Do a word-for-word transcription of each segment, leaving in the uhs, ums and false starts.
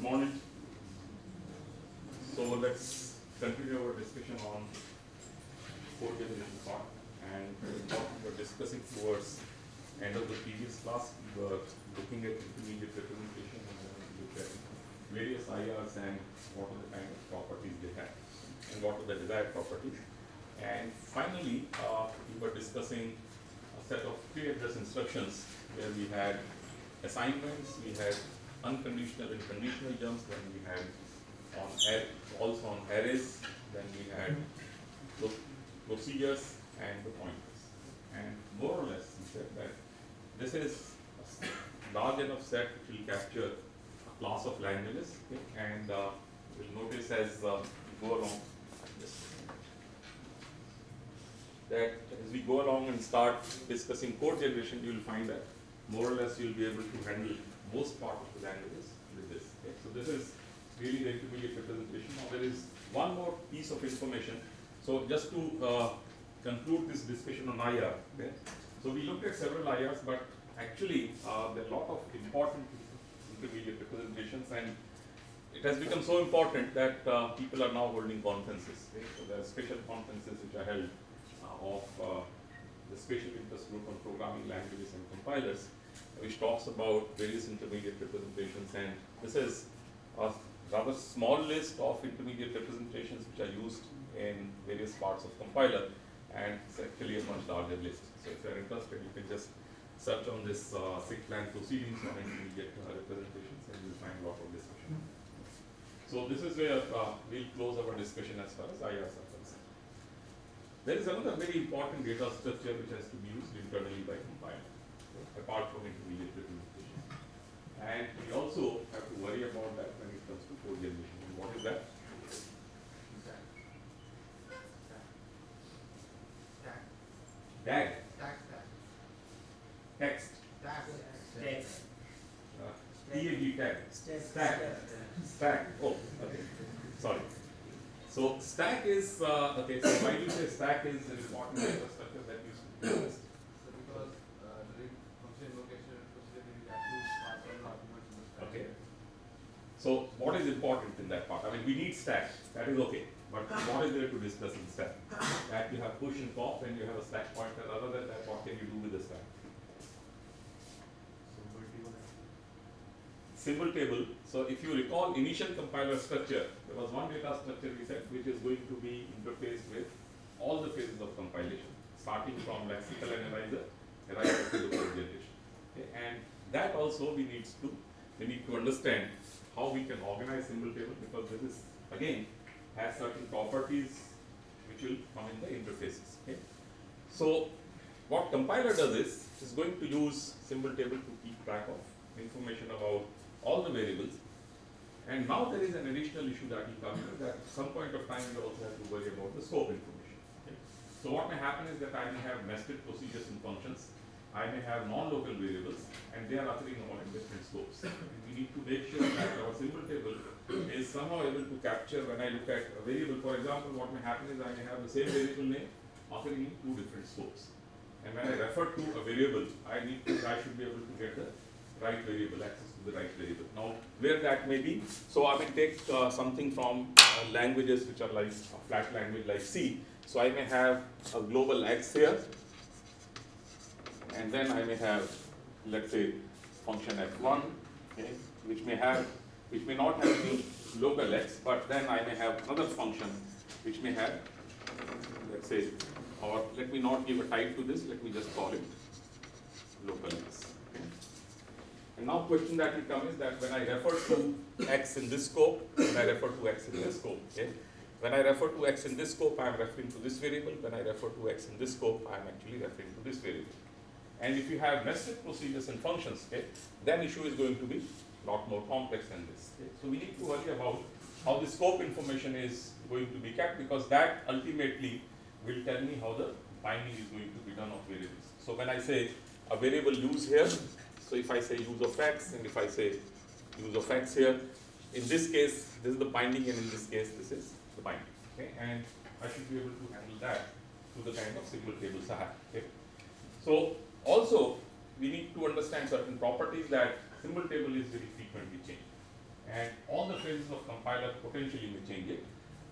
morning. So let's continue our discussion on code generation part, and what we were discussing towards end of the previous class. We were looking at intermediate representation and then we looked at various I Rs and what are the kind of properties they have and what are the desired properties. And finally, uh, we were discussing a set of pre-address instructions where we had assignments, we had unconditional and conditional jumps, then we had on also on arrays, then we had the procedures and the pointers. And more or less, we said that this is a large enough set which will capture a class of languages, okay? And uh, you'll notice as uh, we go along this, that as we go along and start discussing code generation, you will find that more or less you'll be able to handle most part of the languages with this. Okay? So this is really the intermediate representation. Now there is one more piece of information. So just to uh, conclude this discussion on I R, okay? So we looked at several I Rs, but actually uh, there are a lot of important intermediate representations, and it has become so important that uh, people are now holding conferences. Okay? So there are special conferences which are held uh, of uh, the Special Interest Group on Programming Languages and Compilers, which talks about various intermediate representations, and this is a rather small list of intermediate representations which are used in various parts of compiler, and it's actually a much larger list. So if you're interested, you can just search on this uh, SIGPlan proceedings on intermediate uh, representations, and you'll find a lot of discussion. So this is where uh, we'll close our discussion as far as I Rs are concerned. There is another very important data structure which has to be used internally by compiler, apart from intermediate representation. And we also have to worry about that when it comes to code generation. And what is that? D A G. Text. Text. Uh, T A G tag. Stack. Stack. Oh, okay. Sorry. So stack is, uh, okay, so why do you say stack is an important data structure that needs to be used? So because uh, during function invocation and procedure we have to pass on arguments in the stack. Okay. So what is important in that part? I mean, we need stack. That is okay. But what is there to discuss in stack? That you have push and pop, and you have a stack pointer. Other than that, what can you do with the stack? Symbol table. So if you recall initial compiler structure, there was one data structure we said which is going to be interfaced with all the phases of compilation, starting from lexical analyzer right up to the code generation. Okay? And that also we need to we need to understand how we can organize symbol table, because this is again has certain properties which will come in the interfaces. Okay? So what compiler does is is going to use symbol table to keep track of information about all the variables. And now there is an additional issue that will come in, that at some point of time you also have to worry about the scope information. Okay? So what may happen is that I may have nested procedures and functions, I may have non-local variables, and they are occurring all in different scopes. And we need to make sure that our symbol table is somehow able to capture, when I look at a variable, for example, what may happen is I may have the same variable name occurring in two different scopes. And when I refer to a variable, I need to, I should be able to get the right variable, access to the right variable. Now, where that may be, so I may take uh, something from uh, languages which are like a flat language like C. So I may have a global X here, and then I may have, let's say, function F one, okay, which may have, which may not have any local X, but then I may have another function which may have, let's say, or let me not give a type to this, let me just call it local X. And now question that will come is that when I refer to X in this scope, when I refer to X in this scope, okay? When I refer to X in this scope, I am referring to this variable. When I refer to X in this scope, I am actually referring to this variable. And if you have nested procedures and functions, okay, then issue is going to be a lot more complex than this. Okay? So we need to worry about how the scope information is going to be kept, because that ultimately will tell me how the binding is going to be done of variables. So when I say a variable use here, so if I say use of X, and if I say use of X here, in this case, this is the binding, and in this case, this is the binding. Okay? And I should be able to handle that through the kind of symbol tables I have. Okay? So also, we need to understand certain properties that symbol table is very frequently changed. and all the phases of compiler potentially may change it.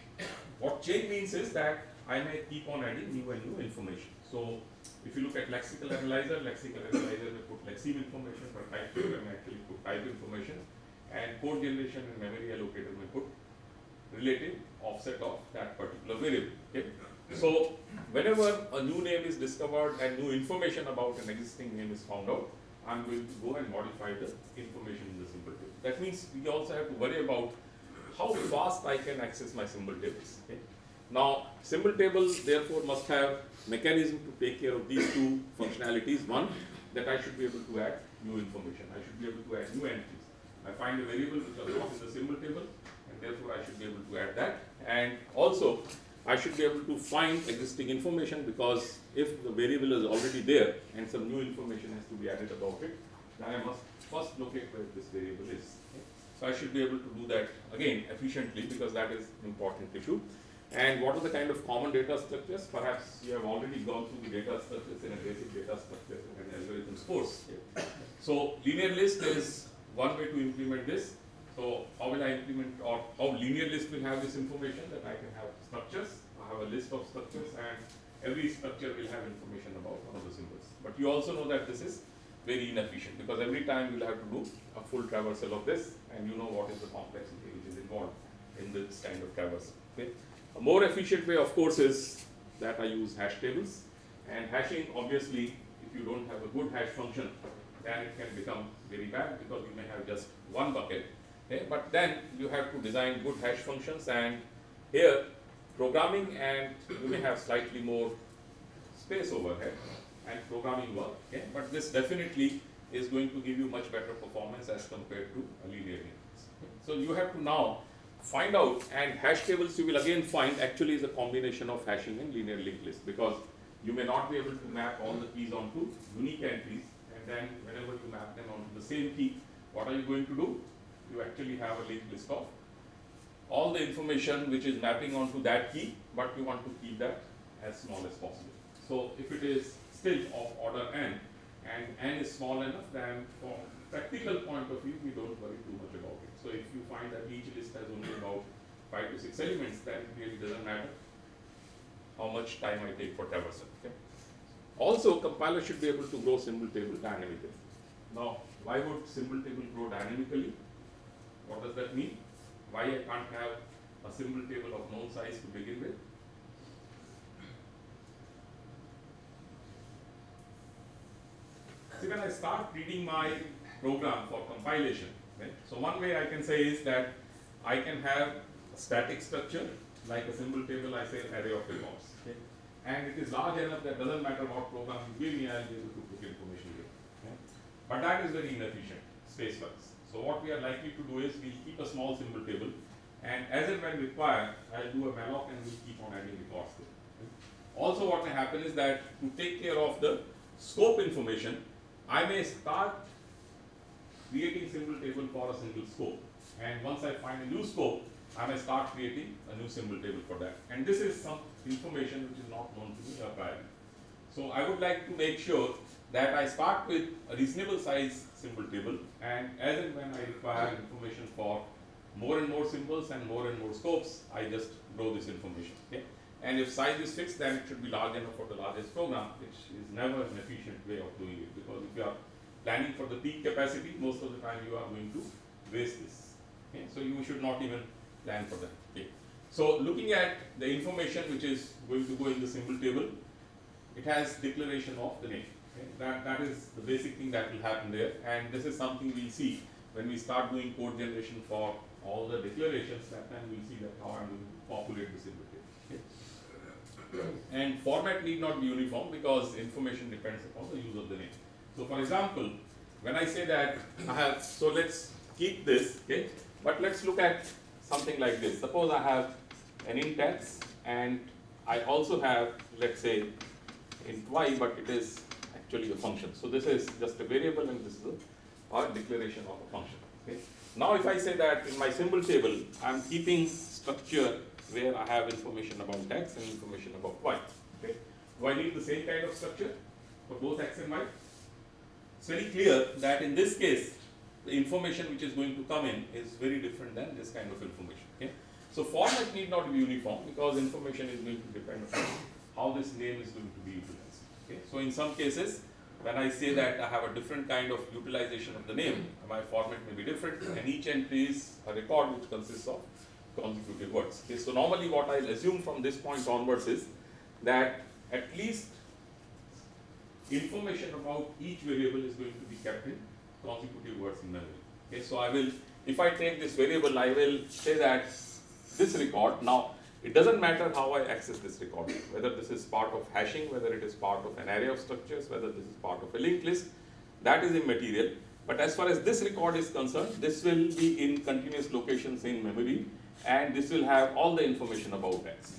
What change means is that I may keep on adding new and new information. So if you look at lexical analyzer, lexical analyzer may put lexeme information, but type tutor may actually put type information, and code generation and memory allocator may put relative offset of that particular variable. Okay? So whenever a new name is discovered and new information about an existing name is found out, I'm going to go and modify the information in the symbol table. That means we also have to worry about how fast I can access my symbol tables. Okay? Now, symbol table therefore must have mechanism to take care of these two functionalities. One, that I should be able to add new information. I should be able to add new entries. I find a variable which is not in the symbol table, and therefore I should be able to add that. And also, I should be able to find existing information, because if the variable is already there and some new information has to be added about it, then I must first locate where this variable is. Okay? So I should be able to do that again efficiently, because that is an important issue. And what are the kind of common data structures? Perhaps you have already gone through the data structures in a basic data structure and algorithms course. Okay? So linear list is one way to implement this. So how will I implement, or how linear list will have this information, that I can have structures, I have a list of structures, and every structure will have information about one of the symbols. But you also know that this is very inefficient, because every time you will have to do a full traversal of this, and you know what is the complexity which is involved in this kind of traversal. Okay? A more efficient way, of course, is that I use hash tables. And hashing, obviously, if you don't have a good hash function, then it can become very bad, because you may have just one bucket. Okay? But then you have to design good hash functions, and here programming, and you may have slightly more space overhead and programming work. Okay? But this definitely is going to give you much better performance as compared to a linear link list. So you have to now find out, and hash tables you will again find actually is a combination of hashing and linear linked list, because you may not be able to map all the keys onto unique entries, and then whenever you map them onto the same key, what are you going to do? You actually have a linked list of all the information which is mapping onto that key, but you want to keep that as small as possible. So if it is still of order n, and n is small enough, then from practical point of view, we don't worry too much about it. So if you find that each list has only about five to six elements, then it really doesn't matter how much time I take for traversal. Okay? Also, compiler should be able to grow symbol table dynamically. Now, why would symbol table grow dynamically? What does that mean? Why I can't have a symbol table of known size to begin with? See, when I start reading my program for compilation, right? So one way I can say is that I can have a static structure, like a symbol table, I say array of records. Okay? And it is large enough that doesn't matter what program you give me, I'll be able to put information here. Okay? But that is very inefficient, space-wise. So what we are likely to do is we'll keep a small symbol table, and as and when required, I'll do a malloc and we'll keep on adding records there. Okay? Also what may happen is that to take care of the scope information, I may start creating symbol table for a single scope, and once I find a new scope, I may start creating a new symbol table for that. And this is some information which is not known to me priorly. So I would like to make sure that I start with a reasonable size symbol table, and as and when I require information for more and more symbols and more and more scopes, I just grow this information. Okay? And if size is fixed, then it should be large enough for the largest program, which is never an efficient way of doing it, because if you are planning for the peak capacity, most of the time you are going to waste this. Okay? So you should not even plan for that. Okay? So looking at the information which is going to go in the symbol table, it has declaration of the name. Okay? That, that is the basic thing that will happen there, and this is something we'll see when we start doing code generation for all the declarations. That time we'll see that how I'm going to populate the symbol table. Okay? And format need not be uniform, because information depends upon the use of the name. So for example, when I say that I have, so let's keep this, okay, but let's look at something like this. Suppose I have an int x, and I also have, let's say, int y, but it is actually a function. So this is just a variable, and this is a, a declaration of a function. Okay. Now if I say that in my symbol table, I'm keeping structure where I have information about x and information about y. Okay. Do I need the same kind of structure for both x and y? It's very clear that in this case, the information which is going to come in is very different than this kind of information. Okay? So format need not be uniform because information is going to depend on how this name is going to be utilized. Okay? So in some cases, when I say that I have a different kind of utilization of the name, my format may be different, and each entry is a record which consists of consecutive words. Okay? So normally what I'll assume from this point onwards is that at least information about each variable is going to be kept in consecutive words in memory. Okay? So I will, if I take this variable, I will say that this record, now it doesn't matter how I access this record, whether this is part of hashing, whether it is part of an array of structures, whether this is part of a linked list, that is immaterial. But as far as this record is concerned, this will be in continuous locations in memory, and this will have all the information about X.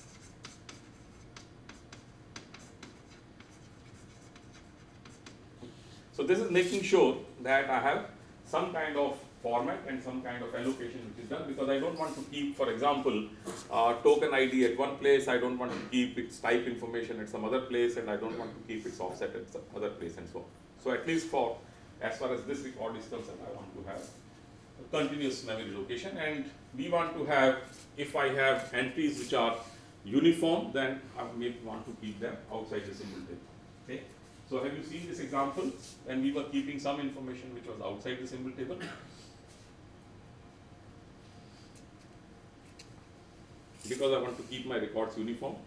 So this is making sure that I have some kind of format and some kind of allocation which is done, because I don't want to keep, for example, uh, token I D at one place, I don't want to keep its type information at some other place, and I don't want to keep its offset at some other place, and so on. So at least for, as far as this record is concerned, I want to have a continuous memory location, and we want to have, if I have entries which are uniform, then I may want to keep them outside the symbol table. Okay? So have you seen this example when we were keeping some information which was outside the symbol table? Because I want to keep my records uniform.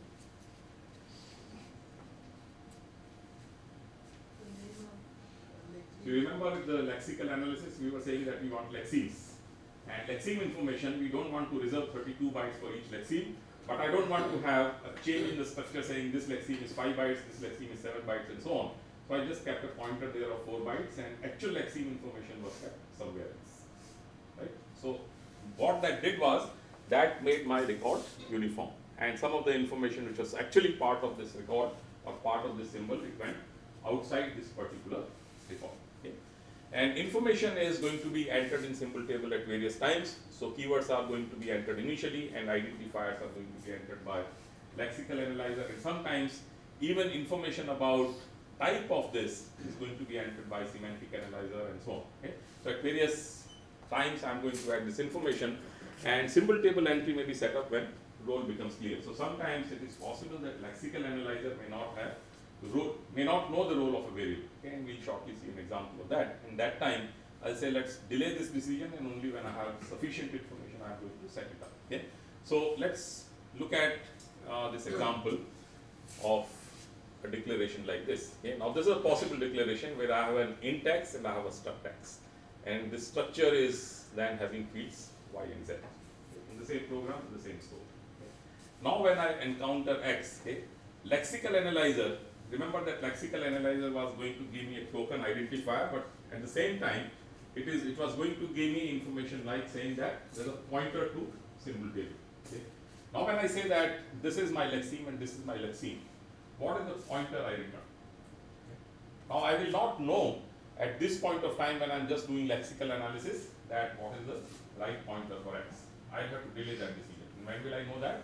You remember the lexical analysis, we were saying that we want lexemes. And lexeme information, we don't want to reserve thirty-two bytes for each lexeme, but I don't want to have a change in the structure saying this lexeme is five bytes, this lexeme is seven bytes, and so on. So I just kept a pointer there of four bytes, and actual lexeme information was kept somewhere else. Right? So what that did was, that made my record uniform, and some of the information which was actually part of this record or part of this symbol, it went outside this particular record. Okay? And information is going to be entered in symbol table at various times. So keywords are going to be entered initially, and identifiers are going to be entered by lexical analyzer, and sometimes even information about type of this is going to be entered by semantic analyzer, and so on. Okay? So at various times I am going to add this information, and symbol table entry may be set up when role becomes clear. So sometimes it is possible that lexical analyzer may not have the role, may not know the role of a variable. Okay? And we'll shortly see an example of that. In that time, I'll say let's delay this decision, and only when I have sufficient information I'm going to set it up. Okay? So let's look at uh, this example of a declaration like this. Okay? Now this is a possible declaration where I have an int x and I have a struct x, and this structure is then having fields y and z. In the same program, the same scope. Okay. Now when I encounter x, okay, lexical analyzer, remember that lexical analyzer was going to give me a token identifier, but at the same time, it is it was going to give me information like saying that there is a pointer to symbol table. Okay. Now when I say that this is my lexeme and this is my lexeme, what is the pointer I return? Okay. Now I will not know at this point of time when I am just doing lexical analysis that what is the right pointer for x. I have to delay that decision. And when will I know that?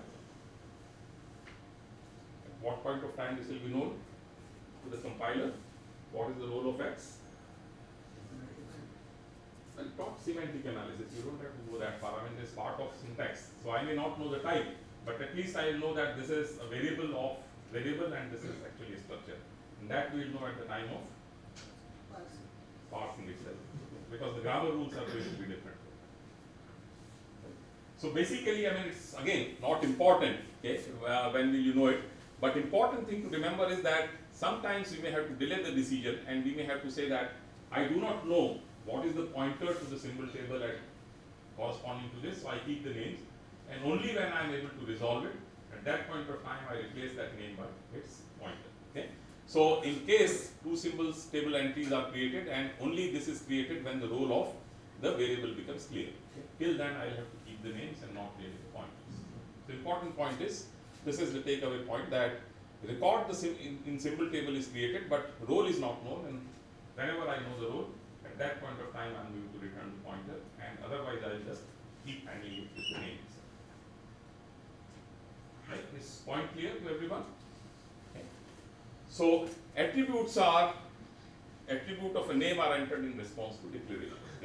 At what point of time this will be known to the compiler? What is the role of x? Well, not semantic analysis. You don't have to go that far. I mean, this part of syntax. So I may not know the type, but at least I will know that this is a variable of variable and this is actually a structure. And that we will know at the time of parsing itself, because the grammar rules are going to be different. So basically, I mean, it's again not important, okay, uh, when will you know it, but important thing to remember is that sometimes we may have to delay the decision, and we may have to say that I do not know what is the pointer to the symbol table at corresponding to this, so I keep the names, and only when I am able to resolve it, at that point of time I replace that name by its pointer. Okay. So in case two symbols table entries are created, and only this is created when the role of the variable becomes clear. Okay. Till then I will have to keep the names and not really the pointers. The important point is, this is the takeaway point, that record the sim in, in symbol table is created, but role is not known, and whenever I know the role, at that point of time I am going to return the pointer, and otherwise I will just keep handling it with the names. Right? Is point clear to everyone? Okay. So attributes are, attribute of a name are entered in response to declaration. Okay.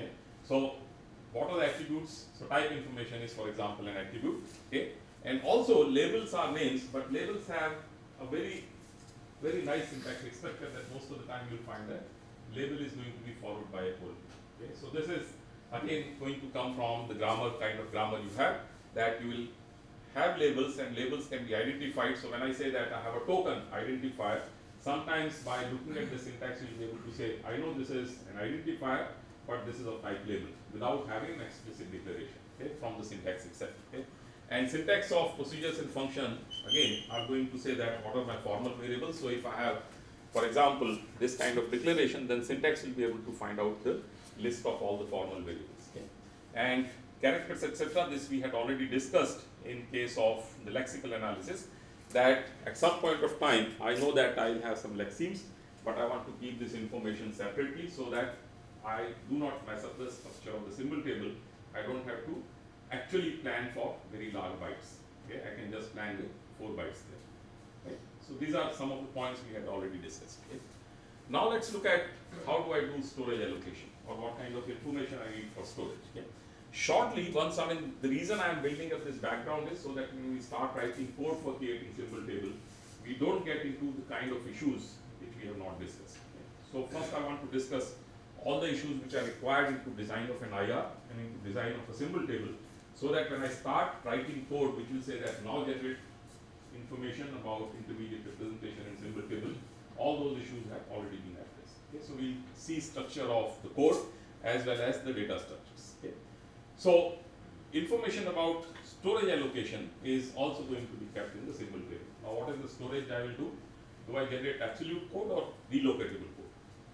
So what are the attributes? So type information is, for example, an attribute. Okay, and also labels are names, but labels have a very very nice syntax, except that most of the time you'll find that label is going to be followed by a colon. Okay, so this is again going to come from the grammar kind of grammar you have, that you will have labels and labels can be identified. So when I say that I have a token identifier, sometimes by looking at the syntax you'll be able to say, I know this is an identifier, but this is of type label, without having an explicit declaration, okay, from the syntax itself. Okay. And syntax of procedures and function, again, I'm going to say that what are my formal variables. So if I have, for example, this kind of declaration, then syntax will be able to find out the list of all the formal variables. Okay. And characters, et cetera, this we had already discussed in case of the lexical analysis, that at some point of time, I know that I will have some lexemes, but I want to keep this information separately so that I do not mess up the structure of the symbol table. I don't have to actually plan for very large bytes. Okay, I can just plan with four bytes there. Okay. So these are some of the points we had already discussed. Okay. Now let's look at how do I do storage allocation, or what kind of information I need for storage. Okay. Shortly, once I mean, the reason I am building up this background is so that when we start writing code for creating symbol table, we don't get into the kind of issues which we have not discussed. Okay. So first I want to discuss all the issues which are required into design of an I R and into design of a symbol table, so that when I start writing code which will say that now generate information about intermediate representation and symbol table, all those issues have already been addressed. Okay, so we'll see structure of the code as well as the data structures. Okay. So information about storage allocation is also going to be kept in the symbol table. Now what is the storage I will do? Do I generate absolute code or relocatable code?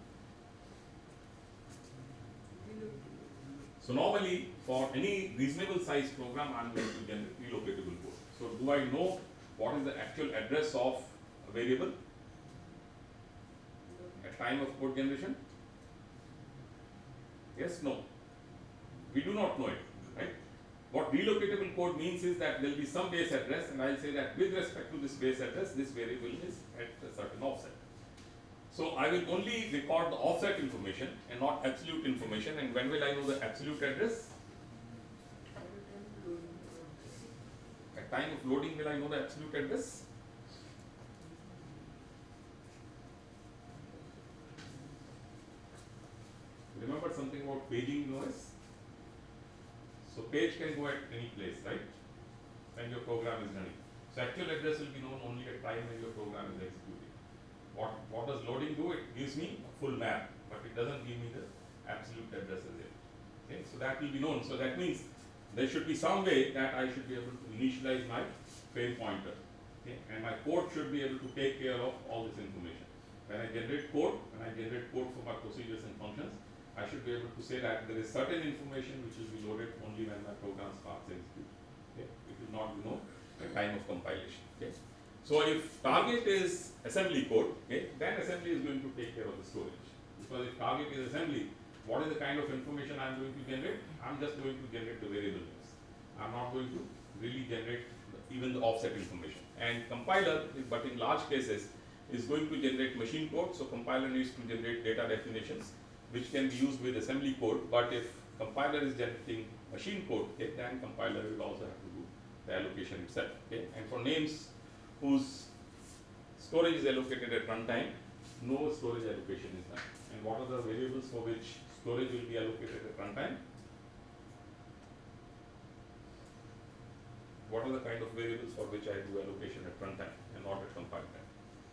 So normally, for any reasonable size program, I am going to generate relocatable code. So do I know what is the actual address of a variable at time of code generation? Yes, no. We do not know it, right? What relocatable code means is that there will be some base address, and I will say that with respect to this base address, this variable is at a certain offset. So I will only record the offset information and not absolute information. And when will I know the absolute address? At time of loading, will I know the absolute address? Remember something about paging noise? So page can go at any place, right? When your program is running. So actual address will be known only at time when your program is executing. What, what does loading do? It gives me a full map, but it doesn't give me the absolute addresses yet. Okay, so that will be known. So that means there should be some way that I should be able to initialize my frame pointer. Okay, and my code should be able to take care of all this information. When I generate code, when I generate code for my procedures and functions, I should be able to say that there is certain information which will be loaded only when my program starts executing. Okay, it will not be known at time of compilation. Okay. So if target is assembly code, okay, then assembly is going to take care of the storage. Because if target is assembly, what is the kind of information I am going to generate? I am just going to generate the variable names. I am not going to really generate the, even the offset information. And compiler, but in large cases, is going to generate machine code. So compiler needs to generate data definitions, which can be used with assembly code. But if compiler is generating machine code, okay, then compiler will also have to do the allocation itself. Okay, and for names whose storage is allocated at runtime, no storage allocation is done. And what are the variables for which storage will be allocated at runtime? What are the kind of variables for which I do allocation at runtime and not at compile time?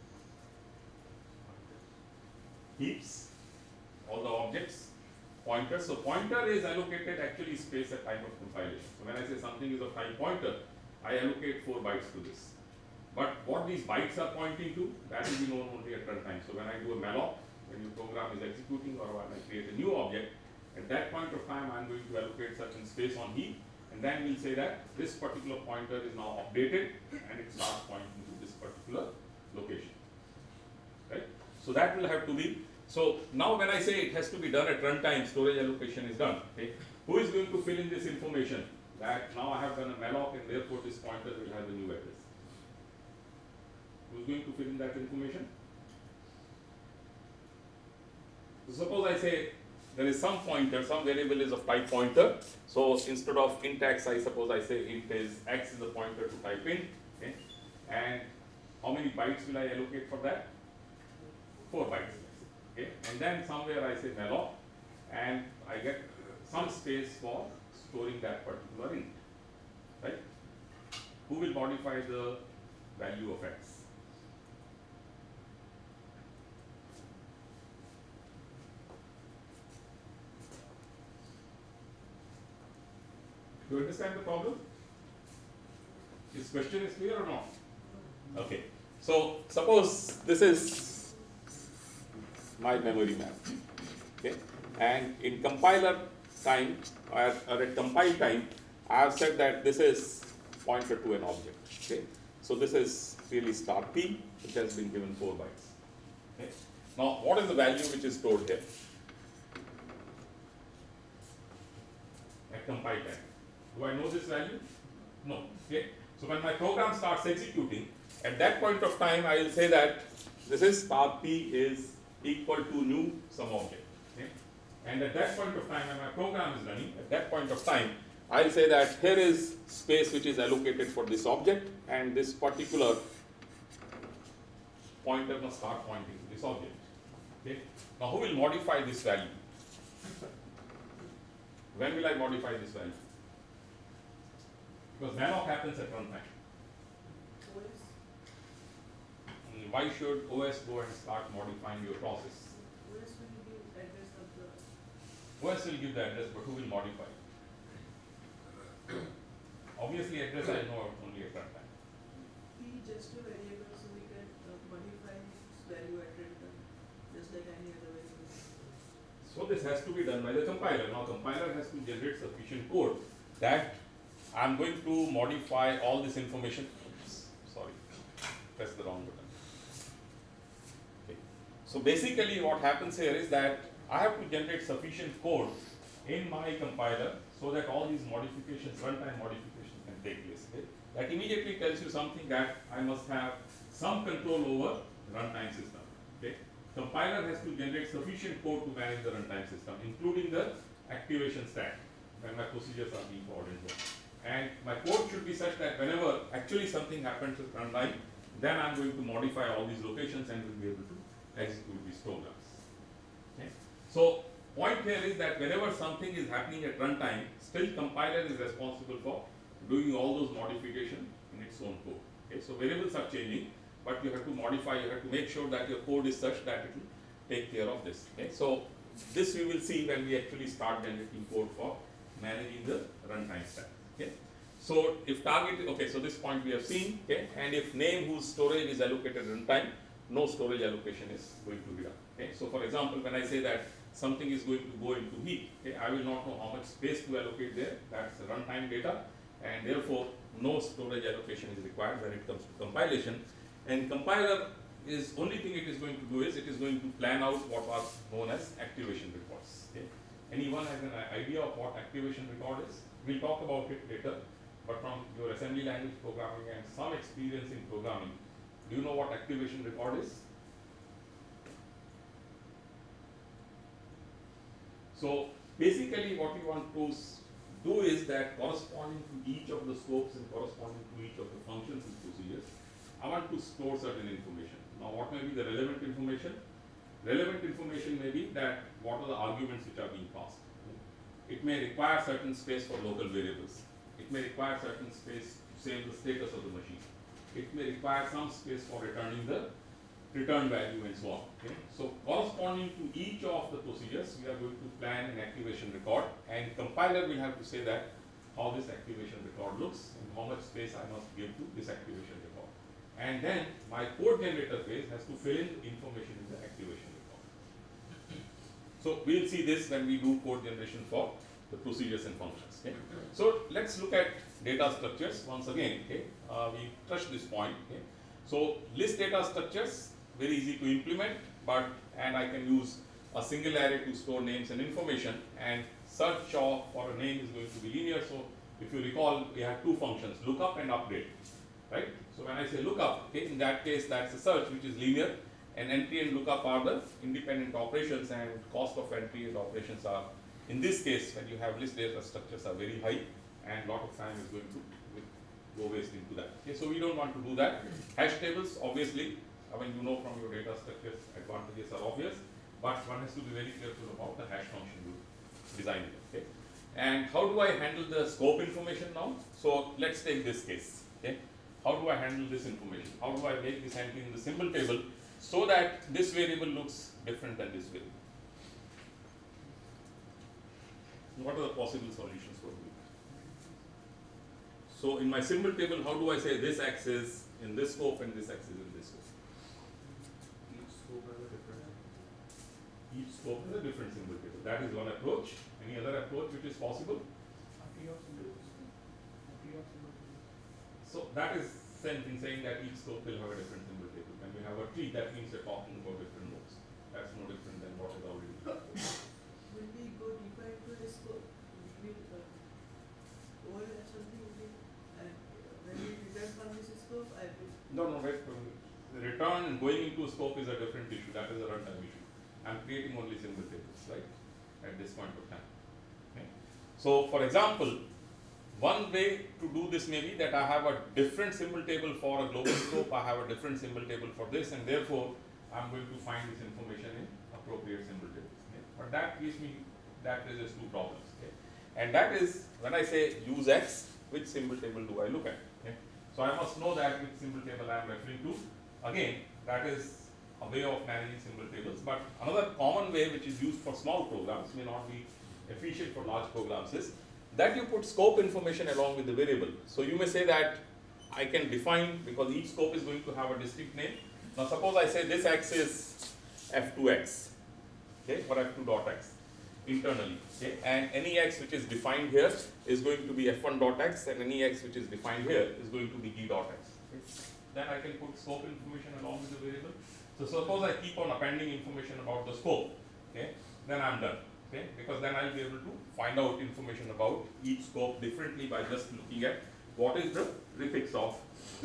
Heaps, all the objects, pointers. So pointer is allocated actually space at time of compilation. So when I say something is of type pointer, I allocate four bytes to this. But what these bytes are pointing to, that will be known only at runtime. So when I do a malloc, when your program is executing, or when I create a new object, at that point of time I am going to allocate certain space on heap, and then we'll say that this particular pointer is now updated and it starts pointing to this particular location. Right? So that will have to be, so now when I say it has to be done at runtime, storage allocation is done. Okay? Who is going to fill in this information? That now I have done a malloc and therefore this pointer will have the new address. Who's going to fill in that information? So suppose I say there is some pointer, some variable is of type pointer. So instead of int x, I suppose I say int is x is the pointer to type in. Okay. And how many bytes will I allocate for that? Four bytes. Okay. And then somewhere I say malloc, and I get some space for storing that particular int. Right? Who will modify the value of x? Do you understand the problem? This question is clear or not? Okay. So suppose this is my memory map. Okay. And in compiler time or, or at compile time, I have said that this is pointer to an object. Okay. So this is really star p, which has been given four bytes. Okay. Now what is the value which is stored here? At compile time. Do I know this value? No. Okay. So when my program starts executing, at that point of time, I will say that this is star p is equal to new some object. Okay. And at that point of time, when my program is running, at that point of time, I will say that here is space which is allocated for this object, and this particular pointer must start pointing to this object. Okay. Now, who will modify this value? When will I modify this value? Because malloc happens at runtime. Why should O S go and start modifying your process? O S will give address of the. O S will give the address, but who will modify? Obviously, address I know only at runtime. P just a variable, so we can uh, modify its value at runtime, just like any other variable. So this has to be done by the compiler. Now, compiler has to generate sufficient code that I'm going to modify all this information. Oops, sorry, press the wrong button. Okay. So basically what happens here is that I have to generate sufficient code in my compiler so that all these modifications, runtime modifications can take place. Okay. That immediately tells you something that I must have some control over the runtime system. Okay. Compiler has to generate sufficient code to manage the runtime system, including the activation stack when my procedures are being called into. And my code should be such that whenever actually something happens at runtime, then I'm going to modify all these locations and will be able to execute these programs. Okay. So point here is that whenever something is happening at runtime, still compiler is responsible for doing all those modifications in its own code. Okay. So variables are changing, but you have to modify, you have to make sure that your code is such that it will take care of this. Okay. So this we will see when we actually start generating code for managing the runtime stack. Okay. So if target, okay, so this point we have seen, okay, and if name whose storage is allocated runtime, no storage allocation is going to be done. Okay. So for example, when I say that something is going to go into heap, okay, I will not know how much space to allocate there, that's the runtime data, and therefore no storage allocation is required when it comes to compilation. And compiler is only thing it is going to do is it is going to plan out what are known as activation records. Okay. Anyone has an idea of what activation record is? We'll talk about it later, but from your assembly language programming and some experience in programming, do you know what activation record is? So basically what we want to do is that corresponding to each of the scopes and corresponding to each of the functions and procedures, I want to store certain information. Now what may be the relevant information? Relevant information may be that what are the arguments which are being passed. It may require certain space for local variables. It may require certain space to save the status of the machine. It may require some space for returning the return value and so on. Okay. So corresponding to each of the procedures, we are going to plan an activation record, and compiler will have to say that how this activation record looks and how much space I must give to this activation record. And then my code generator phase has to fill in information in the activation record. So we will see this when we do code generation for the procedures and functions. Okay. So let's look at data structures once again. Okay. Uh, we touched this point. Okay. So list data structures, very easy to implement, but and I can use a single array to store names and information, and search for a name is going to be linear. So if you recall, we have two functions, lookup and update, right? So when I say lookup, okay, in that case that's a search which is linear, and entry and lookup are the independent operations, and cost of entry and operations are, in this case, when you have list data structures, are very high, and lot of time is going to go waste into that. Okay, so we don't want to do that. Hash tables, obviously, I mean, you know from your data structures, advantages are obvious, but one has to be very careful about the hash function you design it. Okay, and how do I handle the scope information now? So let's take this case. Okay, how do I handle this information? How do I make this entry in the symbol table so that this variable looks different than this variable? What are the possible solutions for doing that? So in my symbol table, how do I say this X is in this scope and this X is in this scope? Each scope has a different. Each scope has a different symbol table. That is one approach. Any other approach which is possible? So that is same thing, saying that each scope will have a different symbol table. When we have a tree, that means we're talking about different nodes. That's no different than what is already done. Will we go deeper into this scope? We will uh, overlap something with it, and uh, when we return from this scope, I will. No, no, wait. The return and going into a scope is a different issue. That is a runtime issue. I'm creating only symbol tables, right? At this point of time. Okay. So, for example, one way to do this may be that I have a different symbol table for a global scope, I have a different symbol table for this, and therefore I'm going to find this information in appropriate symbol tables. Okay. But that gives me, that raises two problems. Okay. And that is, when I say use X, which symbol table do I look at? Okay. So I must know that which symbol table I am referring to. Again, that is a way of managing symbol tables, but another common way which is used for small programs, may not be efficient for large programs, is that you put scope information along with the variable. So you may say that I can define, because each scope is going to have a distinct name. Now suppose I say this X is F two X, okay, or F two dot X internally, okay, and any X which is defined here is going to be F one dot X, and any X which is defined here is going to be G dot X. Okay. Then I can put scope information along with the variable. So suppose I keep on appending information about the scope, okay, then I'm done. Okay, because then I'll be able to find out information about each scope differently by just looking at what is the prefix of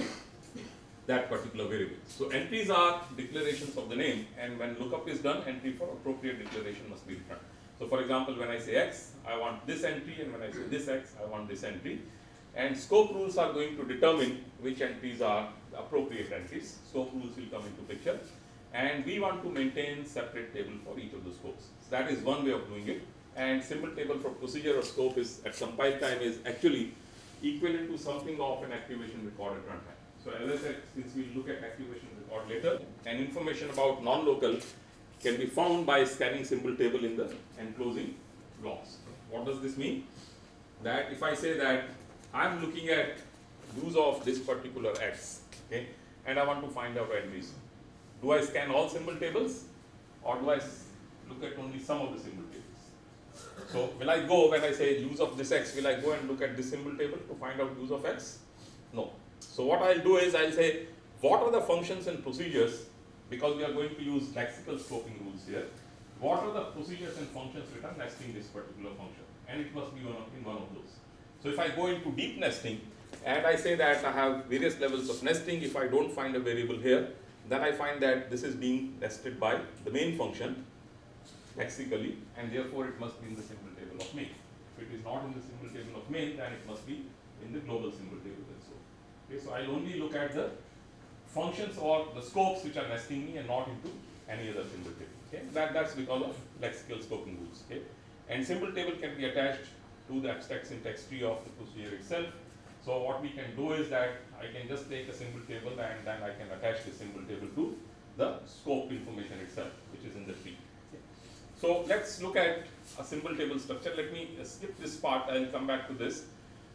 that particular variable. So entries are declarations of the name, and when lookup is done, entry for appropriate declaration must be returned. So for example, when I say X, I want this entry, and when I say this X, I want this entry. And scope rules are going to determine which entries are the appropriate entries. Scope rules will come into picture. And we want to maintain separate table for each of the scopes. So that is one way of doing it. And symbol table for procedure or scope is at compile time is actually equivalent to something of an activation record at runtime. So as I said, since we look at activation record later, and information about non-local can be found by scanning symbol table in the enclosing blocks. What does this mean? That if I say that I'm looking at use of this particular X, okay, and I want to find out entries. Do I scan all symbol tables, or do I look at only some of the symbol tables? So will I go, when I say use of this X, will I go and look at this symbol table to find out use of X? No. So what I'll do is I'll say, what are the functions and procedures, because we are going to use lexical scoping rules here, what are the procedures and functions which are nesting this particular function? And it must be one of, in one of those. So if I go into deep nesting, and I say that I have various levels of nesting, if I don't find a variable here, then I find that this is being nested by the main function lexically, and therefore it must be in the symbol table of main. If it is not in the symbol table of main, then it must be in the global symbol table and so. Okay, so I'll only look at the functions or the scopes which are nesting me and not into any other symbol table. Okay, that, that's because of lexical scoping rules. Okay, and symbol table can be attached to the abstract syntax tree of the procedure itself. So what we can do is that I can just take a symbol table and then I can attach the symbol table to the scope information itself, which is in the tree. Okay. So let's look at a symbol table structure. Let me skip this part, I'll come back to this.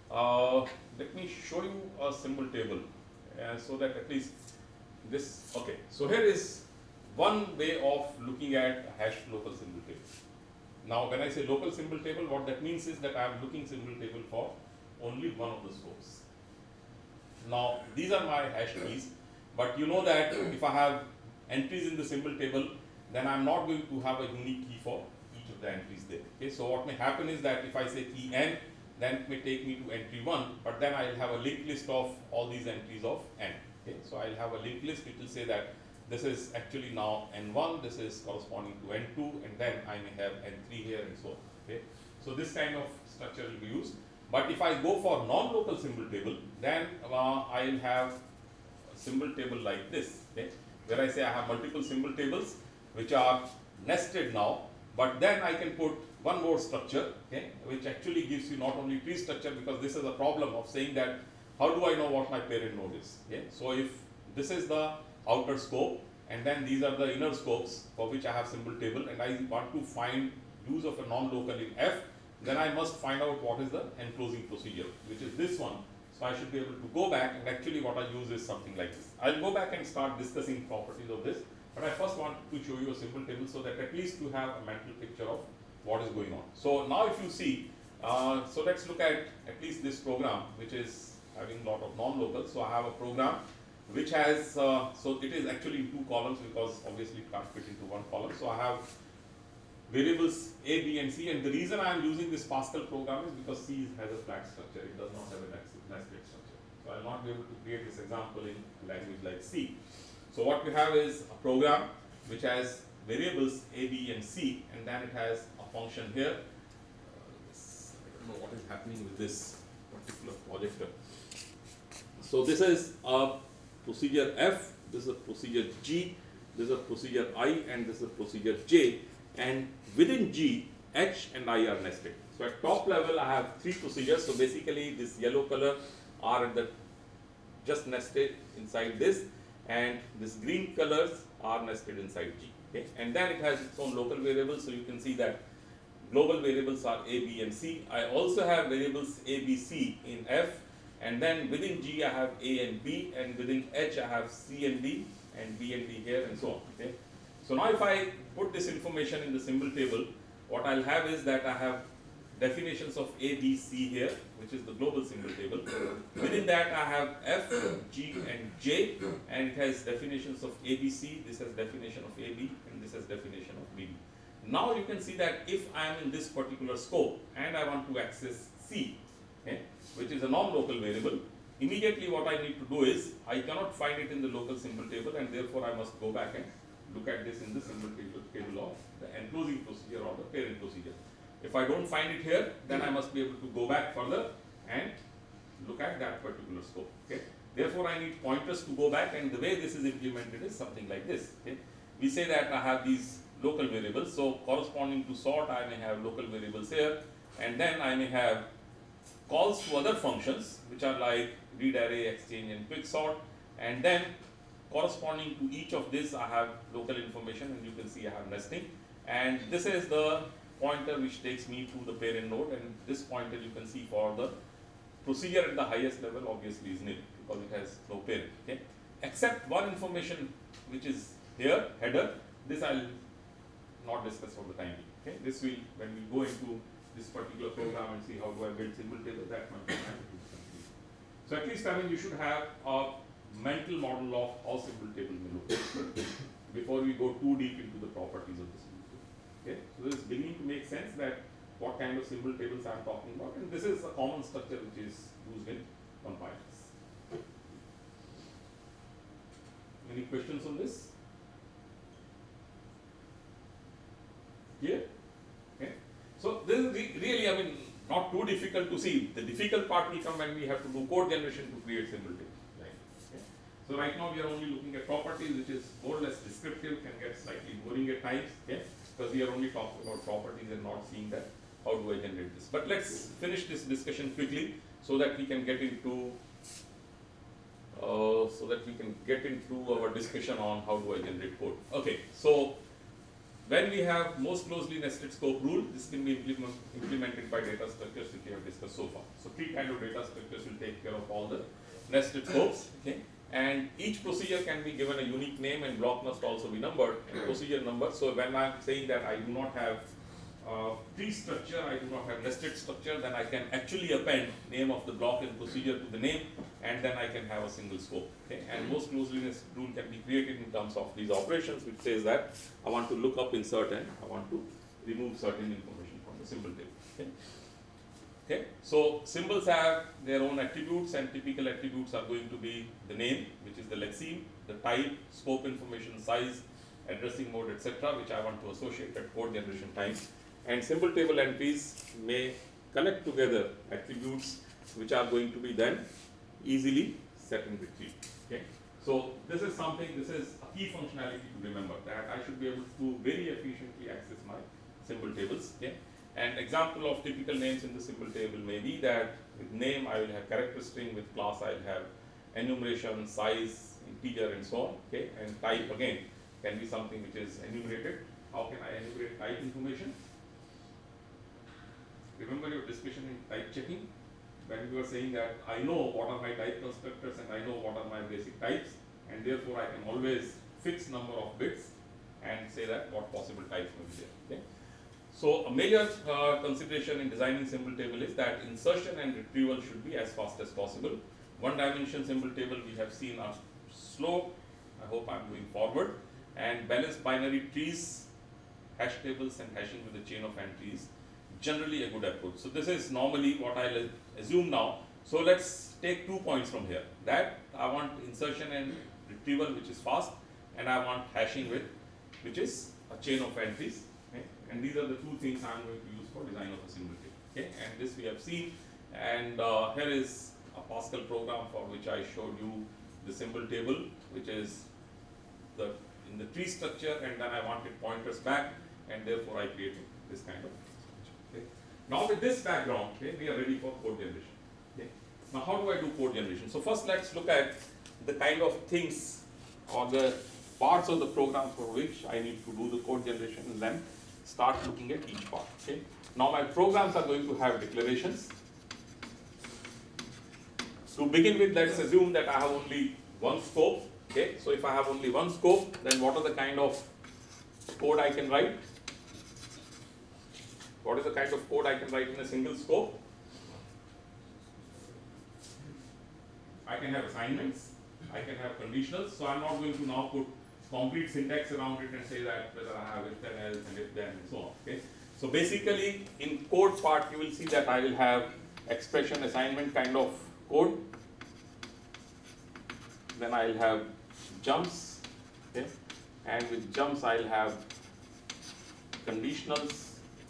Uh, let me show you a symbol table uh, so that at least this, okay. So here is one way of looking at a hashed local symbol table. Now when I say local symbol table, what that means is that I am looking symbol table for only one of the scopes. Now these are my hash keys, but you know that if I have entries in the symbol table, then I am not going to have a unique key for each of the entries there. Okay, so what may happen is that if I say key n, then it may take me to entry one, but then I will have a linked list of all these entries of n. Okay, so I will have a linked list which will say that this is actually now N one, this is corresponding to N two, and then I may have N three here and so on. Okay. So this kind of structure will be used. But if I go for non-local symbol table, then uh, I will have a symbol table like this, okay, where I say I have multiple symbol tables which are nested now, but then I can put one more structure, okay, which actually gives you not only tree structure, because this is a problem of saying that how do I know what my parent node is. Okay. So if this is the outer scope, and then these are the inner scopes for which I have symbol table, and I want to find use of a non-local in F, then I must find out what is the enclosing procedure, which is this one. So I should be able to go back, and actually what I use is something like this. I'll go back and start discussing properties of this, but I first want to show you a symbol table so that at least you have a mental picture of what is going on. So now if you see, uh, so let's look at at least this program, which is having a lot of non-local. So I have a program which has, uh, so it is actually in two columns because obviously it can't fit into one column. So I have variables A, B, and C, and the reason I am using this Pascal program is because C has a flat structure, it does not have a nested structure. So I will not be able to create this example in a language like C. So what we have is a program which has variables A, B, and C, and then it has a function here. Uh, this, I don't know what is happening with this particular projector. So this is a procedure F, this is a procedure G, this is a procedure I, and this is a procedure J. And within G, H and I are nested. So at top level, I have three procedures. So basically, this yellow color are at the just nested inside this, and this green colors are nested inside G. Okay? And then it has its own local variables. So you can see that global variables are A, B, and C. I also have variables A, B, C in F, and then within G, I have A and B, and within H, I have C and D, and B and D here, and so on. Okay? So now if I put this information in the symbol table, what I'll have is that I have definitions of A, B, C here, which is the global symbol table. Within that I have F, G, and J, and it has definitions of A B C, this has definition of A B, and this has definition of B B. Now you can see that if I am in this particular scope and I want to access C, okay, which is a non-local variable, immediately what I need to do is, I cannot find it in the local symbol table, and therefore I must go back and look at this in the symbol table, table of the enclosing procedure or the parent procedure. If I don't find it here, then I must be able to go back further and look at that particular scope. Okay. Therefore, I need pointers to go back, and the way this is implemented is something like this. Okay. We say that I have these local variables, so corresponding to sort, I may have local variables here, and then I may have calls to other functions, which are like read array, exchange, and quick sort, and then corresponding to each of this, I have local information, and you can see I have nesting. And this is the pointer which takes me to the parent node, and this pointer you can see for the procedure at the highest level obviously is nil because it has no parent. Okay? Except one information which is here, header. This I will not discuss for the time being. Okay? This will, when we go into this particular program and see how do I build symbol table, that might be complete. So at least I mean you should have a mental model of how symbol table may look before we go too deep into the properties of the symbol table. Okay? So this is beginning to make sense that what kind of symbol tables I am talking about, and this is a common structure which is used in compilers. Any questions on this? Clear? Okay. So this is re really, I mean, not too difficult to see. The difficult part will come when we have to do code generation to create symbol tables. Right? Okay. So right now we are only looking at properties, which is more or less descriptive, can get slightly boring at times, okay? Because we are only talking about properties and not seeing that how do I generate this. But let's finish this discussion quickly so that we can get into uh, so that we can get into our discussion on how do I generate code. Okay, so when we have most closely nested scope rule, this can be implement, implemented by data structures which we have discussed so far. So three kind of data structures will take care of all the nested scopes. Okay? And each procedure can be given a unique name, and block must also be numbered and procedure number. So when I am saying that I do not have uh, tree structure, I do not have nested structure, then I can actually append name of the block and procedure to the name, and then I can have a single scope. Okay? And most closely nested rule can be created in terms of these operations, which says that I want to look up, insert, and I want to remove certain information from the symbol table. Okay? Okay, so symbols have their own attributes, and typical attributes are going to be the name, which is the lexeme, the type, scope information, size, addressing mode, et cetera, which I want to associate at code generation time. And symbol table entries may collect together attributes which are going to be then easily set and retrieved. Okay, so this is something, this is a key functionality to remember, that I should be able to very efficiently access my symbol tables. Okay. An example of typical names in the symbol table may be that with name I will have character string, with class I will have enumeration, size, integer, and so on. Okay, and type again can be something which is enumerated. How can I enumerate type information? Remember your discussion in type checking, when we were saying that I know what are my type constructors and I know what are my basic types, and therefore I can always fix number of bits and say that what possible types may be there. Okay. So a major uh, consideration in designing symbol table is that insertion and retrieval should be as fast as possible. One dimension symbol table we have seen are slow. I hope I am moving forward. And balanced binary trees, hash tables, and hashing with a chain of entries, generally a good approach. So this is normally what I will assume now. So let's take two points from here. That I want insertion and retrieval which is fast, and I want hashing with which is a chain of entries. Okay. And these are the two things I am going to use for design of a symbol table. Okay. And this we have seen, and uh, here is a Pascal program for which I showed you the symbol table, which is the in the tree structure, and then I wanted pointers back, and therefore I created this kind of structure. Okay. Now with this background, okay, we are ready for code generation. Okay. Now how do I do code generation? So first let's look at the kind of things or the parts of the program for which I need to do the code generation, and then start looking at each part. Okay. Now my programs are going to have declarations. To begin with, let's assume that I have only one scope. Okay. So if I have only one scope, then what are the kind of code I can write? What is the kind of code I can write in a single scope? I can have assignments, I can have conditionals. So I'm not going to now put complete syntax around it and say that whether I have if then else and if then and so on. Okay. So basically in code part you will see that I will have expression assignment kind of code. Then I will have jumps. Okay. And with jumps I will have conditionals.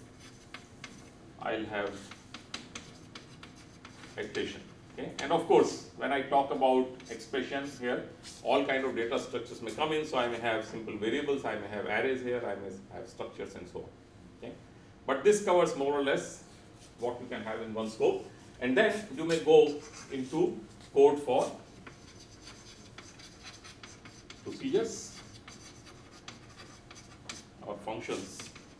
I will have iteration. Okay. And of course, when I talk about expression here, all kind of data structures may come in. So I may have simple variables, I may have arrays here, I may have structures and so on. Okay. But this covers more or less what you can have in one scope. And then you may go into code for procedures or functions.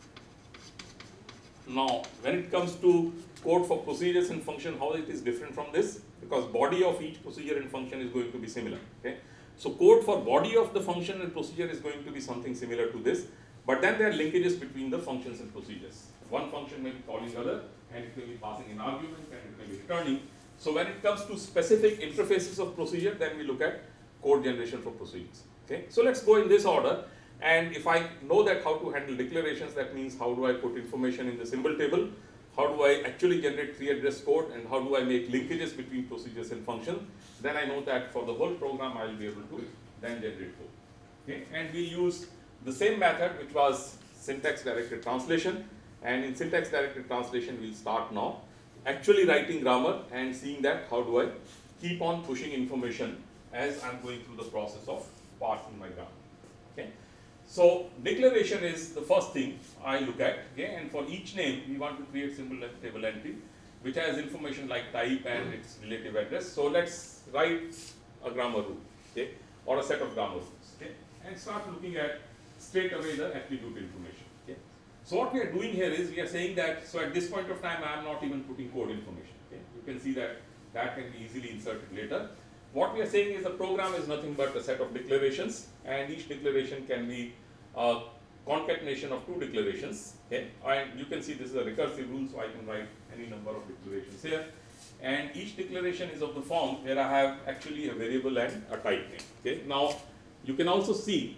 Now, when it comes to code for procedures and function, how it is different from this? Because body of each procedure and function is going to be similar. Okay. So code for body of the function and procedure is going to be something similar to this, but then there are linkages between the functions and procedures. One function may be calling the other, and it may be passing an argument, and it may be returning. So when it comes to specific interfaces of procedure, then we look at code generation for procedures. Okay. So let's go in this order. And if I know that how to handle declarations, that means how do I put information in the symbol table, how do I actually generate tree address code, and how do I make linkages between procedures and functions, then I know that for the whole program I will be able to then generate code. Okay. And we use the same method which was syntax directed translation, and in syntax directed translation we'll start now actually writing grammar and seeing that how do I keep on pushing information as I'm going through the process of parsing my grammar. Okay. So declaration is the first thing I look at, okay, and for each name we want to create symbol table entry which has information like type and its relative address. So let's write a grammar rule, okay, or a set of grammar rules, okay, and start looking at straight away the attribute information. Okay. So what we are doing here is we are saying that, so at this point of time I am not even putting code information. Okay. You can see that that can be easily inserted later. What we are saying is a program is nothing but a set of declarations, and each declaration can be a concatenation of two declarations. Okay. And you can see this is a recursive rule, so I can write any number of declarations here. And each declaration is of the form where I have actually a variable and a type name. Okay. Now you can also see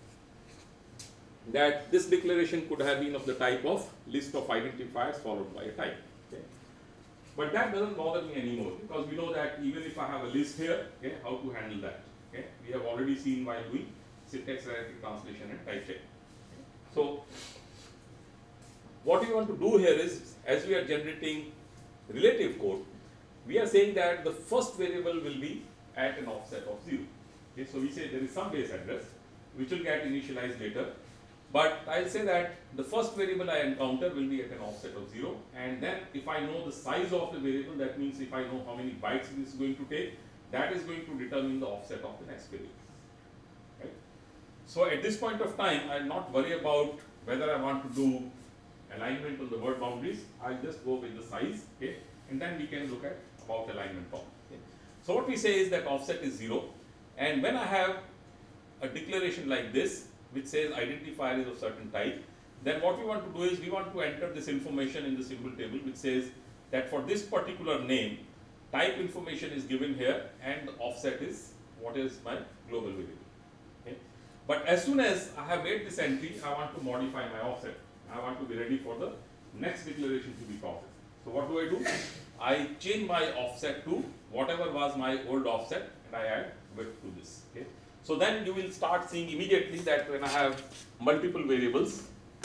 that this declaration could have been of the type of list of identifiers followed by a type. Okay. But that doesn't bother me anymore, because we know that even if I have a list here, okay, how to handle that. Okay, we have already seen while doing syntax arithmetic translation and type check. So what we want to do here is, as we are generating relative code, we are saying that the first variable will be at an offset of zero. Okay, so we say there is some base address which will get initialized later, but I'll say that the first variable I encounter will be at an offset of zero, and then if I know the size of the variable, that means if I know how many bytes it is going to take, that is going to determine the offset of the next variable. Right? So at this point of time, I'll not worry about whether I want to do alignment on the word boundaries. I'll just go with the size, okay, and then we can look at about alignment form. Okay. So what we say is that offset is zero, and when I have a declaration like this which says identifier is of certain type, then what we want to do is we want to enter this information in the symbol table which says that for this particular name, type information is given here and the offset is what is my global variable. Okay. But as soon as I have made this entry, I want to modify my offset. I want to be ready for the next declaration to be processed. So what do I do? I change my offset to whatever was my old offset and I add width to this. Okay. So then you will start seeing immediately that when I have multiple variables,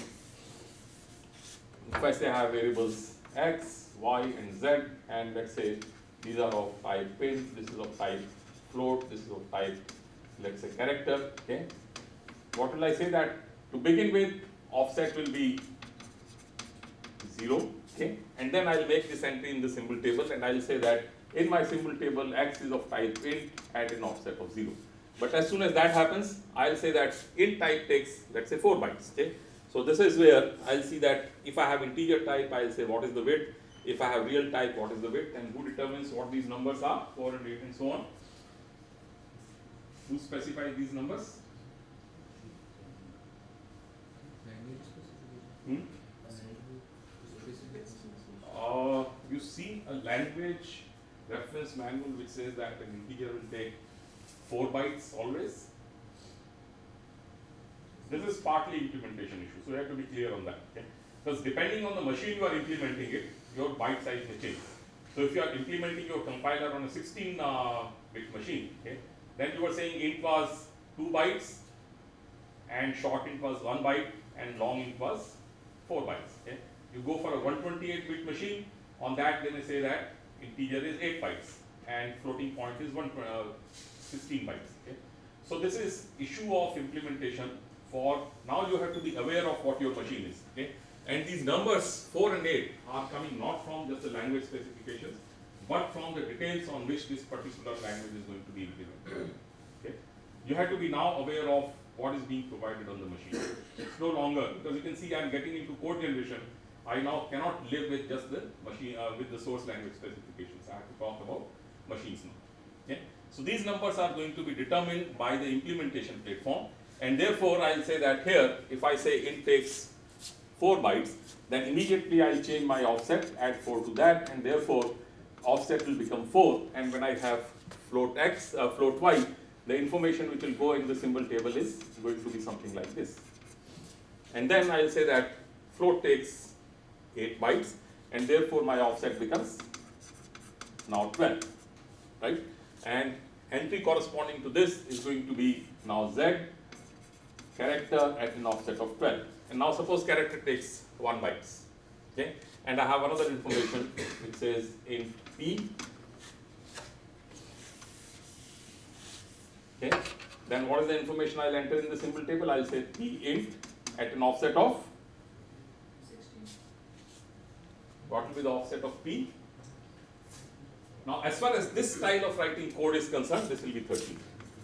if I say I have variables x, y and z, and let's say these are of type int, this is of type float, this is of type, let's say, character. Okay. What will I say? That to begin with, offset will be zero, okay, and then I'll make this entry in the symbol table and I'll say that in my symbol table x is of type int at an offset of zero. But as soon as that happens, I'll say that int type takes, let's say, four bytes. Okay, so this is where I'll see that if I have integer type, I'll say what is the width. If I have real type, what is the width, and who determines what these numbers are, four and eight and so on. Who specifies these numbers? Hmm? Uh, you see a language reference manual which says that an integer will take four bytes always. This is partly implementation issue, so you have to be clear on that. Okay? Because depending on the machine you are implementing it, your byte size may change. So if you are implementing your compiler on a sixteen bit machine, okay, then you are saying int was two bytes and short int was one byte and long int was four bytes. Okay. You go for a one twenty-eight bit machine, on that they may say that integer is eight bytes and floating point is one, uh, sixteen bytes. Okay. So this is issue of implementation. For now you have to be aware of what your machine is. Okay. And these numbers four and eight are coming not from just the language specifications, but from the details on which this particular language is going to be implemented. Okay. You have to be now aware of what is being provided on the machine. It's no longer, because you can see I am getting into code generation. I now cannot live with just the machine, uh, with the source language specifications. I have to talk about machines now. Okay. So these numbers are going to be determined by the implementation platform, and therefore I'll say that here, if I say int takes four bytes, then immediately I'll change my offset, add four to that, and therefore offset will become four. And when I have float x, uh, float y, the information which will go in the symbol table is going to be something like this. And then I'll say that float takes eight bytes, and therefore my offset becomes now twelve, right? And entry corresponding to this is going to be now z, character at an offset of twelve. And now suppose character takes one bytes, okay? And I have another information which says int p, okay? Then what is the information I'll enter in the symbol table? I'll say p int at an offset of sixteen. What will be the offset of p? Now as far as this style of writing code is concerned, this will be thirteen.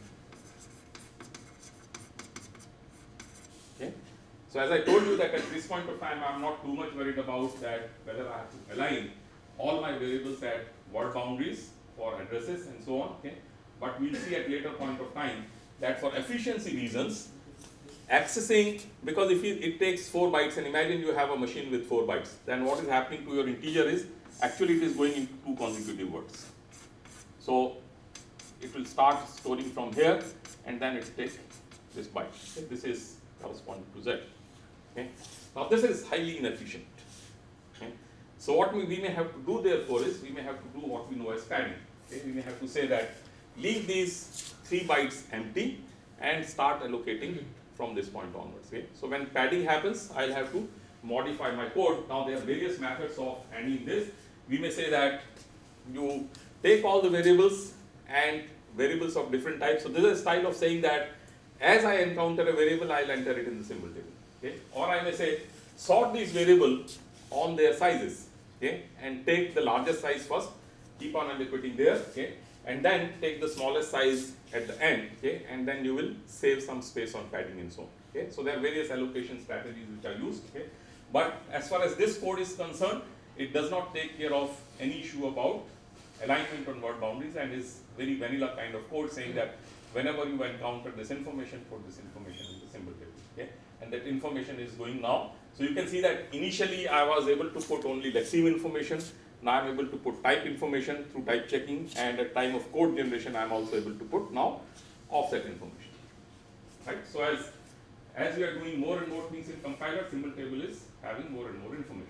Okay. So as I told you that at this point of time, I am not too much worried about that whether I have to align all my variables at word boundaries for addresses and so on. Okay. But we'll see at later point of time that for efficiency reasons, accessing, because if it, it takes four bytes, and imagine you have a machine with four bytes, then what is happening to your integer is actually it is going into two consecutive words. So it will start storing from here, and then it takes this byte. Okay. This is corresponding to z. Okay. Now this is highly inefficient. Okay. So what we, we may have to do therefore is, we may have to do what we know as padding. Okay? We may have to say that leave these three bytes empty and start allocating from this point onwards. Okay? So when padding happens, I'll have to modify my code. Now there are various methods of handling this. We may say that you take all the variables and variables of different types. So this is a style of saying that as I encounter a variable, I'll enter it in the symbol table. Okay? Or I may say sort these variables on their sizes, okay, and take the largest size first, keep on allocating there, okay, and then take the smallest size at the end, okay, and then you will save some space on padding and so on. Okay? So there are various allocation strategies which are used. Okay? But as far as this code is concerned, it does not take care of any issue about alignment on word boundaries, and is very vanilla kind of code saying that whenever you encounter this information, put this information in the symbol table. Okay? And that information is going now. So you can see that initially I was able to put only lexive information. Now I am able to put type information through type checking, and at time of code generation I am also able to put now offset information. Right? So as, as we are doing more and more things in compiler, symbol table is having more and more information.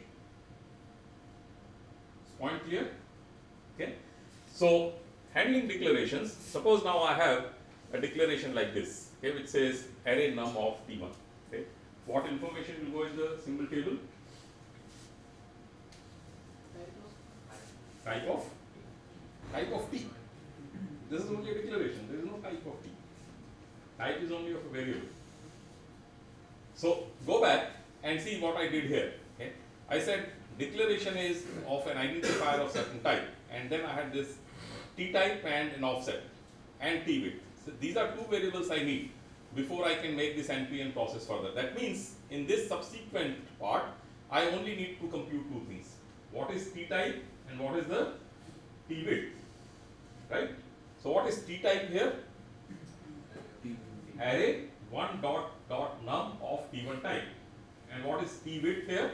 Is point clear? Okay. So handling declarations, suppose now I have a declaration like this, okay, which says array num of T one. Okay. What information will go in the symbol table? Type of type of T. This is only a declaration. There is no type of T. Type is only of a variable. So go back and see what I did here. Okay. I said declaration is of an identifier of certain type, and then I had this T type and an offset and T width. So these are two variables I need before I can make this entry and process further. That means in this subsequent part, I only need to compute two things. What is T type and what is the T width, right? So what is T type here? Array one dot dot num of T one type. And what is T width here?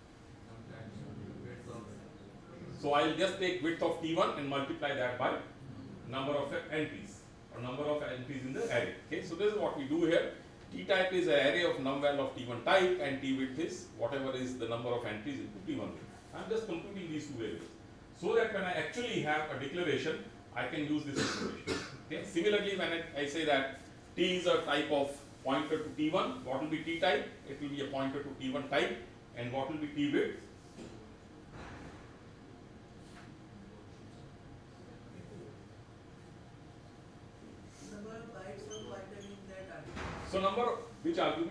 So I will just take width of T one and multiply that by number of entries or number of entries in the array. Okay, so this is what we do here. T type is an array of numval of T one type, and T width is whatever is the number of entries into T one. I am just computing these two variables, so that when I actually have a declaration, I can use this information. Okay. Similarly, when I, I say that T is a type of pointer to T one, what will be T type? It will be a pointer to T one type, and what will be T width? Number of bytes of pointer in that argument. So number of which argument?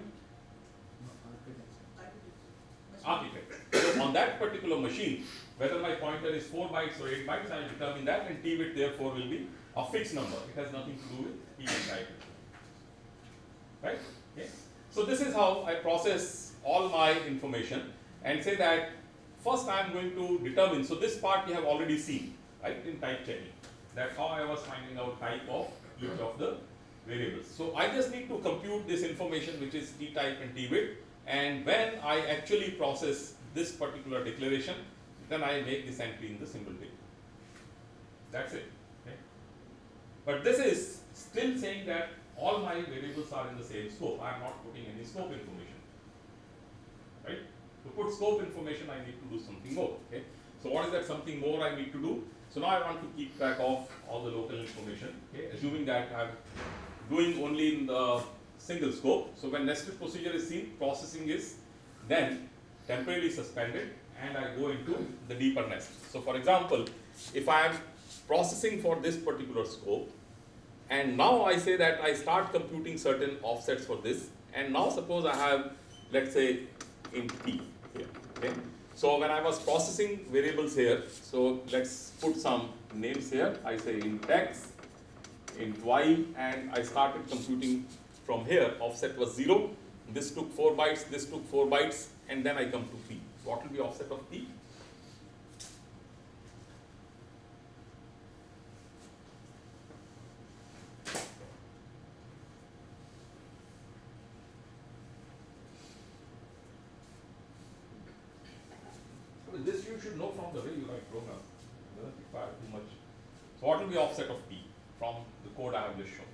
Architecture. Architect. So on that particular machine, whether my pointer is four bytes or eight bytes, I will determine that, and T width therefore will be a fixed number. It has nothing to do with T one type. Right? Okay. So this is how I process all my information and say that first I am going to determine. So this part we have already seen, right, in type checking. That's how I was finding out type of each of the variables. So I just need to compute this information, which is T type and T width, and when I actually process this particular declaration, then I make this entry in the symbol table. That's it. Okay. But this is still saying that all my variables are in the same scope. I am not putting any scope information. Right? To put scope information, I need to do something more. Okay? So what is that something more I need to do? So now I want to keep track of all the local information, okay? Assuming that I'm doing only in the single scope. So when nested procedure is seen, processing is then temporarily suspended, and I go into the deeper nest. So for example, if I am processing for this particular scope, and now I say that I start computing certain offsets for this, and now suppose I have, let's say, int p here. Okay? So when I was processing variables here, so let's put some names here. I say int x, int y, and I started computing from here. Offset was zero. This took four bytes, this took four bytes, and then I come to p. What will be offset of p? This you should know from the way you write programs. It doesn't require too much. So what will be offset of p from the code I have just shown?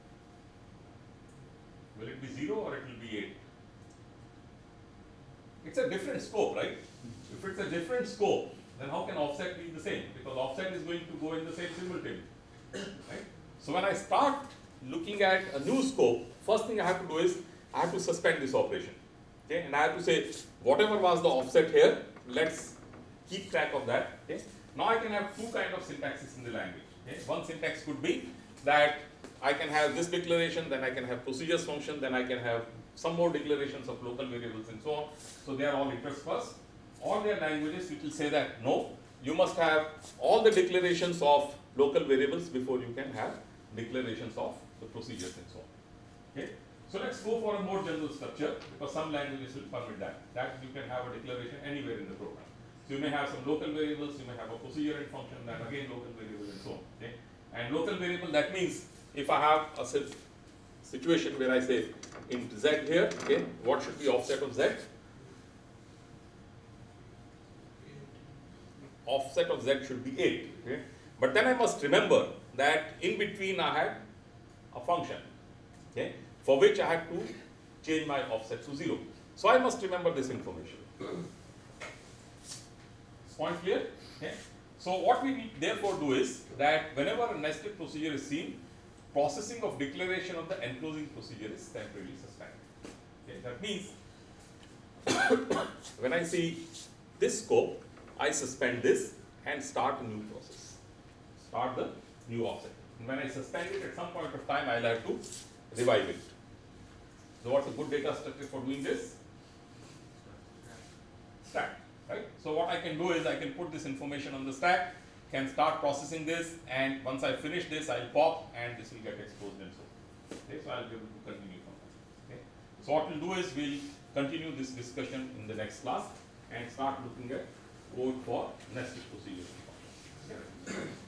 Will it be zero or it will be eight? It's a different scope, right? If it's a different scope, then how can offset be the same? Because offset is going to go in the same symbol table, right? So when I start looking at a new scope, first thing I have to do is I have to suspend this operation, okay? And I have to say whatever was the offset here, let's keep track of that, okay? Now I can have two kind of syntaxes in the language, okay? One syntax could be that I can have this declaration, then I can have procedures function, then I can have some more declarations of local variables and so on. So they are all interspersed. Or there are languages which will say that no, you must have all the declarations of local variables before you can have declarations of the procedures and so on. Okay? So let's go for a more general structure, because some languages will permit that. That you can have a declaration anywhere in the program. So you may have some local variables, you may have a procedure and function, then again local variable and so on. Okay? And local variable, that means if I have a situation where I say int z here, okay, what should be offset of z? Offset of z should be eight. Okay? But then I must remember that in between I had a function, okay, for which I had to change my offset to zero. So I must remember this information. Is point clear? Okay. So what we need therefore do is that whenever a nested procedure is seen, processing of declaration of the enclosing procedure is temporarily suspended. Okay. That means when I see this scope, I suspend this and start a new process. Start the new offset. And when I suspend it, at some point of time, I'll have to revive it. So what's a good data structure for doing this? Stack, right? So what I can do is I can put this information on the stack, can start processing this, and once I finish this, I'll pop and this will get exposed and so on. Okay, so I'll be able to continue from that. Okay. So what we'll do is we'll continue this discussion in the next class and start looking at code for nested procedures. Okay.